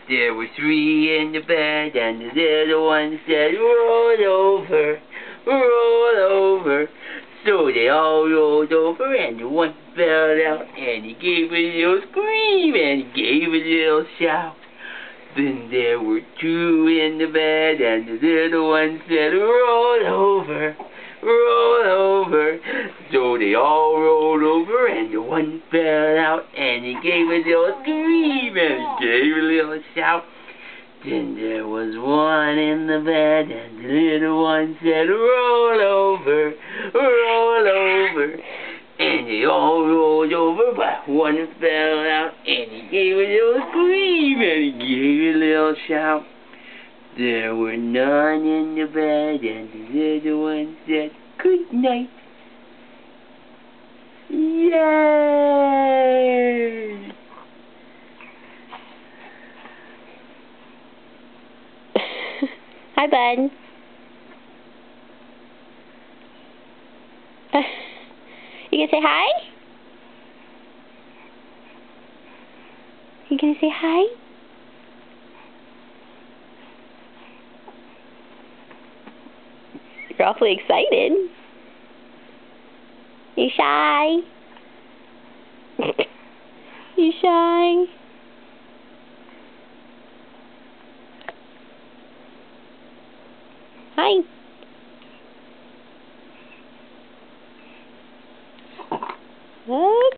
There were three in the bed, and the little one said, roll over, roll over. So they all rolled over, and the one fell out, and he gave a little scream, and he gave a little shout. Then there were two in the bed, and the little one said, roll over, roll over. So they all rolled over, and the one fell out, and he gave a little scream, and he gave a little shout. Then there was one in the bed, and the little one said, roll over, roll over. And they all rolled over, but one fell out, and he gave a little scream, and he gave a little shout. There were none in the bed, and the little one said, good night. Yay! Hi, bud. You gonna say hi? You gonna say hi? You're awfully excited. You shy? You shy? Hi.